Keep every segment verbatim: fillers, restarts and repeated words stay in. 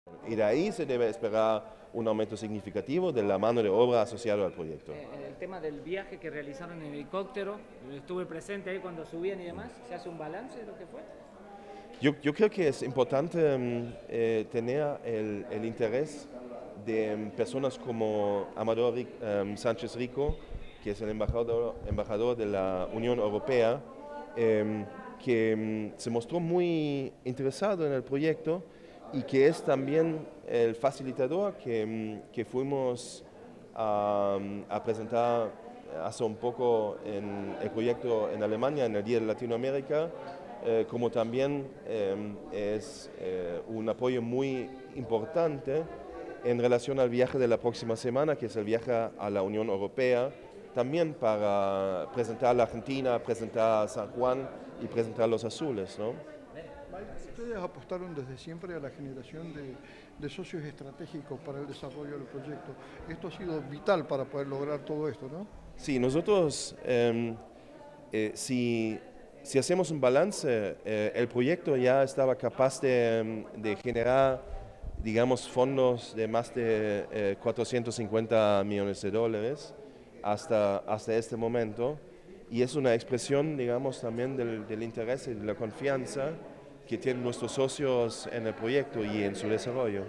Y de ahí se debe esperar un aumento significativo de la mano de obra asociada al proyecto. Eh, el tema del viaje que realizaron en helicóptero, estuve presente ahí cuando subían y demás, ¿se hace un balance de lo que fue? Yo, yo creo que es importante um, eh, tener el, el interés de um, personas como Amador um, Sánchez Rico, que es el embajador, embajador de la Unión Europea, eh, que um, se mostró muy interesado en el proyecto y que es también el facilitador que, um, que fuimos a, a presentar hace un poco en el proyecto en Alemania, en el Día de Latinoamérica, eh, como también eh, es eh, un apoyo muy importante en relación al viaje de la próxima semana, que es el viaje a la Unión Europea, también para presentar a la Argentina, presentar a San Juan y presentar los azules, ¿no? Ustedes apostaron desde siempre a la generación de, de socios estratégicos para el desarrollo del proyecto. Esto ha sido vital para poder lograr todo esto, ¿no? Sí, nosotros, eh, eh, si, si hacemos un balance, eh, el proyecto ya estaba capaz de, de generar, digamos, fondos de más de eh, cuatrocientos cincuenta millones de dólares hasta, hasta este momento, y es una expresión, digamos, también del, del interés y de la confianza que tienen nuestros socios en el proyecto y en su desarrollo.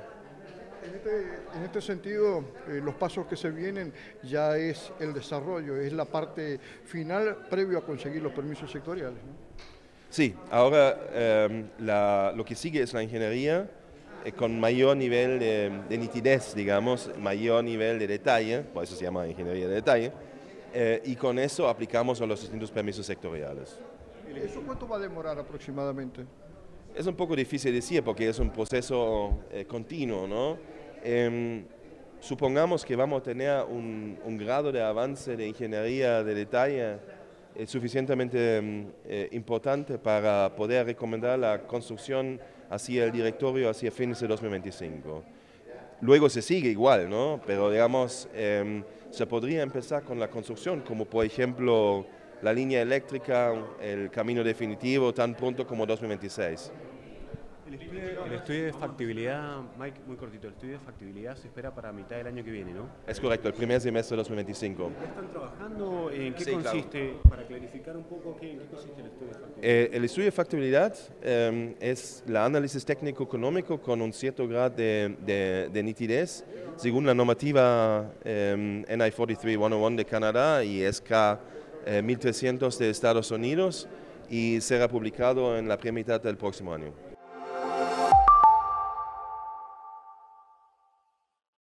En este, en este sentido, eh, los pasos que se vienen ya es el desarrollo, es la parte final previo a conseguir los permisos sectoriales, ¿no? Sí, ahora eh, la, lo que sigue es la ingeniería eh, con mayor nivel de, de nitidez, digamos, mayor nivel de detalle, por eso se llama ingeniería de detalle, eh, y con eso aplicamos a los distintos permisos sectoriales. ¿Eso cuánto va a demorar aproximadamente? Es un poco difícil decir porque es un proceso eh, continuo, ¿no? Eh, supongamos que vamos a tener un, un grado de avance de ingeniería de detalle eh, suficientemente eh, importante para poder recomendar la construcción hacia el directorio hacia fines de dos mil veinticinco. Luego se sigue igual, ¿no? Pero digamos, eh, se podría empezar con la construcción, como por ejemplo la línea eléctrica, el camino definitivo, tan pronto como dos mil veintiséis. El estudio, el estudio de factibilidad, Mike, muy cortito, el estudio de factibilidad se espera para mitad del año que viene, ¿no? Es correcto, el primer semestre de dos mil veinticinco. ¿Ya están trabajando? ¿En qué Sí, consiste? Claro. Para clarificar un poco, ¿qué, ¿en qué consiste el estudio de factibilidad? Eh, el estudio de factibilidad eh, es el análisis técnico-económico con un cierto grado de, de, de nitidez, según la normativa eh, N I cuarenta y tres ciento uno de Canadá y S K eh, mil trescientos de Estados Unidos, y será publicado en la primera mitad del próximo año.